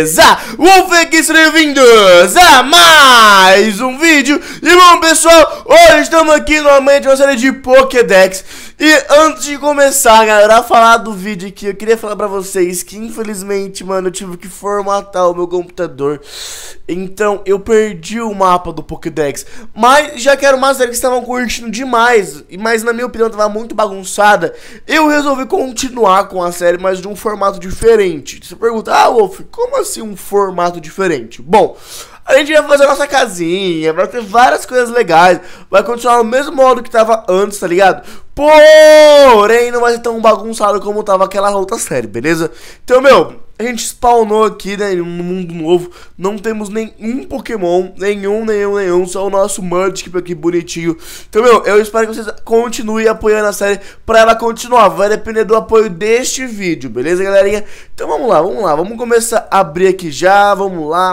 beleza? Wolf aqui, sejam bem-vindos a mais um vídeo. E bom, pessoal, hoje estamos aqui novamente uma série de Pokédex. E antes de começar, galera, a falar do vídeo aqui, eu queria falar pra vocês que infelizmente, mano, eu tive que formatar o meu computador. Então eu perdi o mapa do Pokédex. Mas já que era uma série que estavam curtindo demais, mas na minha opinião tava muito bagunçada, eu resolvi continuar com a série, mas de um formato diferente. Você pergunta, Wolf, como assim um formato diferente? Bom, a gente vai fazer a nossa casinha, vai ter várias coisas legais, vai continuar no mesmo modo que tava antes, tá ligado? Porém, não vai ser tão bagunçado como tava aquela outra série, beleza? Então, meu, a gente spawnou aqui, né, no mundo novo, não temos nenhum Pokémon, nenhum, só o nosso Mudkip aqui bonitinho. Então, meu, eu espero que vocês continuem apoiando a série pra ela continuar, vai depender do apoio deste vídeo, beleza, galerinha? Então, vamos lá, vamos começar a abrir aqui já, vamos lá.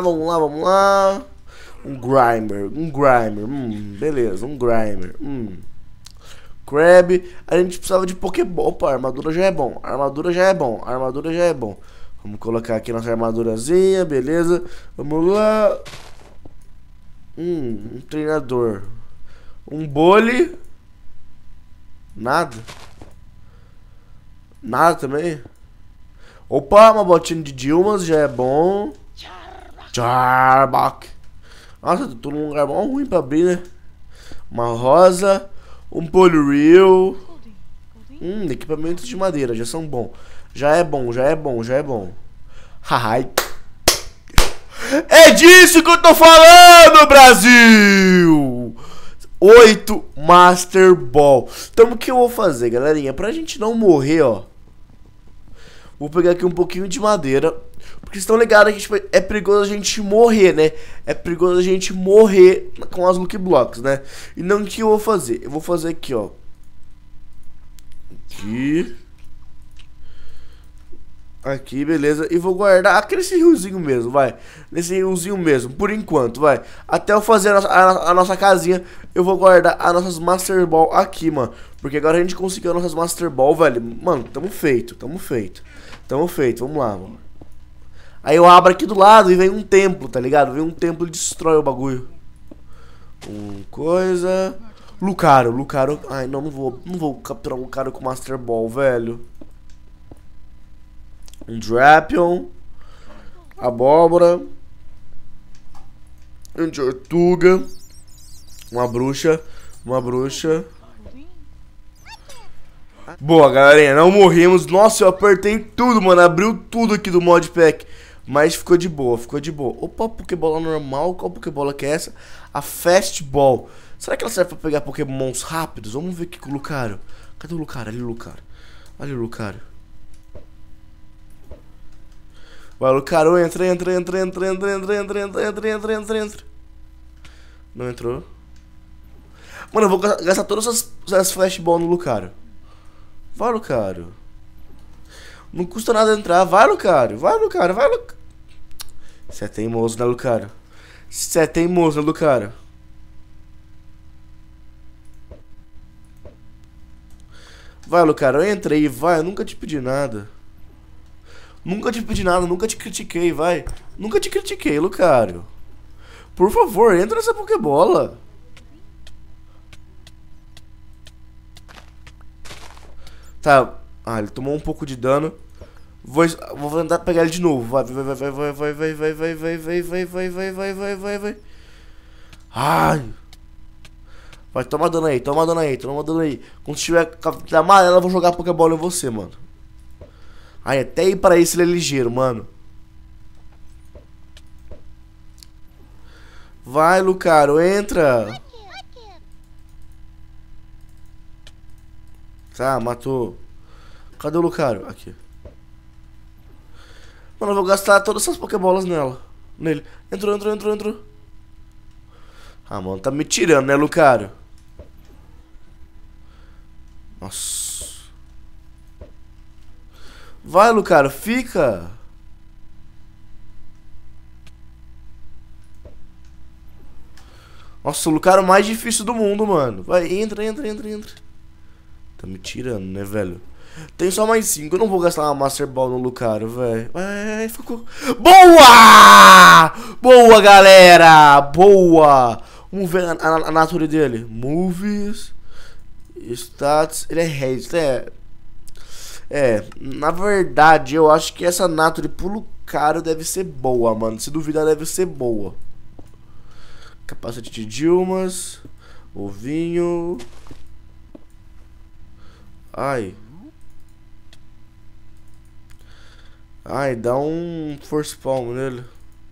Um Grimer, beleza, um Grimer, Crab, a gente precisava de Pokéball. Opa, armadura já é bom. Vamos colocar aqui nossa armadurazinha, beleza. Vamos lá. Um treinador. Um bole. Nada também. Opa, uma botinha de Dilmas já é bom. Charbak. Nossa, tô num lugar bom ruim pra abrir, né? Uma rosa. Um Poliwhirl. Equipamentos de madeira, já são bons. Já é bom. Haha. É disso que eu tô falando, Brasil! 8 Master Ball. Então o que eu vou fazer, galerinha? Pra gente não morrer, ó. Vou pegar aqui um pouquinho de madeira. Porque vocês estão ligados que tipo, é perigoso a gente morrer, né? É perigoso a gente morrer com as Lucky Blocks, né? E não o que eu vou fazer? Eu vou fazer aqui, ó. Aqui, beleza. E vou guardar aqui nesse riozinho mesmo, vai. Nesse riozinho mesmo, por enquanto, vai. Até eu fazer a nossa casinha, eu vou guardar as nossas Master Ball aqui, mano. Porque agora a gente conseguiu as nossas Master Ball, velho. Mano, tamo feito, vamos lá, mano. Aí eu abro aqui do lado e vem um templo, tá ligado? Vem um templo e destrói o bagulho. Coisa... Lucario. Ai, não vou capturar o Lucario com Master Ball, velho. Um Drapion. Abóbora. Um Tortuga. Uma bruxa. Boa, galerinha, não morremos. Nossa, eu apertei tudo, mano. Abriu tudo aqui do modpack. Mas ficou de boa. Opa, Pokébola normal. Qual Pokébola que é essa? A Fastball. Será que ela serve pra pegar Pokémons rápidos? Vamos ver aqui com o Lucario. Cadê o Lucario? Ali o Lucario. Vai, Lucario, entra. Não entrou. Mano, eu vou gastar todas as Flashball no Lucario. Vai, Lucario. Não custa nada entrar. Vai, Lucario. Você é teimoso, né, Lucario? Vai, Lucario, entra aí, vai. Eu nunca te pedi nada. Nunca te critiquei, vai. Nunca te critiquei, Lucario. Por favor, entra nessa Pokébola. Tá. Ah, ele tomou um pouco de dano. Vou tentar pegar ele de novo. Vai. Ai. Vai, toma dano aí. Quando tiver captura amarela, eu vou jogar a Pokébola em você, mano. Ai, até ir pra isso ele é ligeiro, mano. Vai, Lucario, entra. Tá, matou. Cadê o Lucario? Aqui. Mano, eu vou gastar todas essas Pokébolas nele. Entrou. Ah, mano, tá me tirando, né, Lucario? Nossa. Vai, Lucario, fica. Nossa, o Lucario mais difícil do mundo, mano. Vai, entra. Tá me tirando, né, velho? Tem só mais 5. Eu não vou gastar uma Master Ball no Lucario, velho. Ficou. Boa! Boa, galera! Boa! Vamos ver a nature dele. Movies. Stats. Ele é Haste, na verdade, eu acho que essa nature pro Lucario deve ser boa, mano. Se duvidar, deve ser boa. Capacete de Dilmas. Ovinho. Ai, dá um Force Palm nele.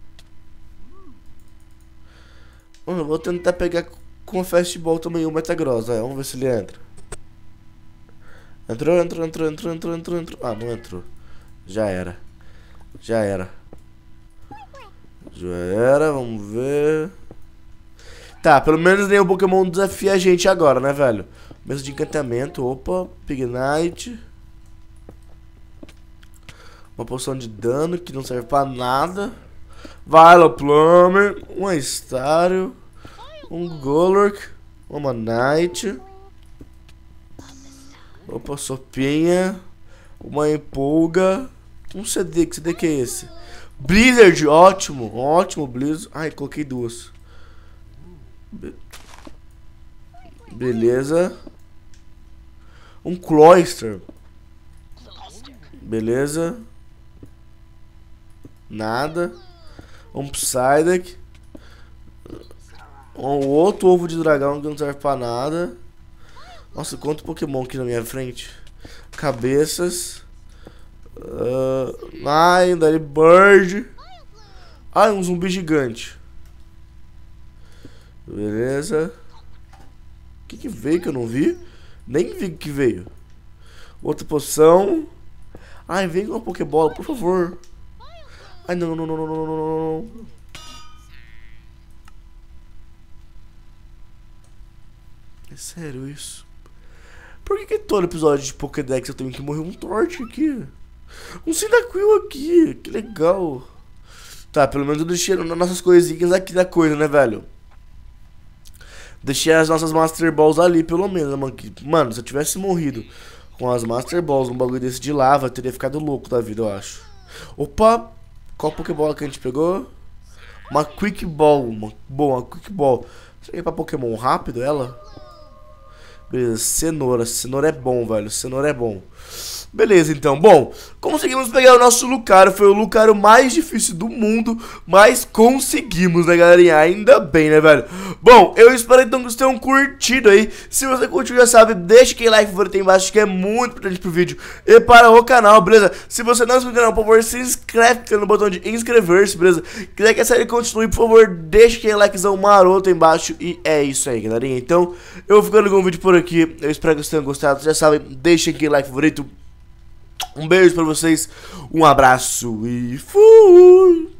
Eu vou tentar pegar com o Fastball também o Metagross. Vamos ver se ele entra. Entrou. Ah, não entrou. Já era, vamos ver. Tá, pelo menos nenhum Pokémon desafia a gente agora, né, velho? Mesa de encantamento, opa, Pignite. Uma poção de dano que não serve pra nada. Vileplume, um Estário, um Golurk, uma Manite. Opa, Sopinha, uma Empolga, um CD, que CD que é esse? Blizzard, ótimo Blizzard. Ai, coloquei duas. Beleza. Um Cloyster. Beleza. Nada. Um Psyduck. Um outro ovo de dragão que não serve pra nada. Nossa, quanto Pokémon aqui na minha frente. Cabeças. Daí Bird. Um zumbi gigante. Beleza. O que veio que eu não vi? Nem vi o que veio. Outra poção. Vem com uma Pokébola, por favor. Não. É sério isso? Por que todo episódio de Pokédex eu tenho que morrer um Torte aqui? Um Cyndaquil aqui, que legal. Tá, pelo menos eu deixei nossas coisinhas aqui da coisa, né, velho? Deixei as nossas Master Balls ali, pelo menos, mano. Mano, se eu tivesse morrido com as Master Balls num bagulho desse de lava, eu teria ficado louco da vida, eu acho. Opa! Qual Pokébola que a gente pegou? Uma Quick Ball. Uma Quick Ball. Será que é pra Pokémon rápido ela? Beleza, cenoura. Cenoura é bom, velho. Cenoura é bom. Beleza, então. Bom, conseguimos pegar o nosso Lucario. Foi o Lucario mais difícil do mundo, mas conseguimos, né, galerinha? Ainda bem, né, velho? Bom, eu espero então que vocês tenham curtido aí. Se você curtiu, já sabe, deixa aquele like favorito aí embaixo, que é muito importante pro vídeo e para o canal, beleza? Se você não é inscrito no canal, por favor, se inscreve clicando no botão de inscrever-se, beleza? Quiser que a série continue, por favor, deixa aquele likezão maroto aí embaixo. E é isso aí, galerinha. Então, eu vou ficando com o vídeo por aqui. Eu espero que vocês tenham gostado. Já sabem, deixa aquele like favorito. Um beijo pra vocês, um abraço e fui!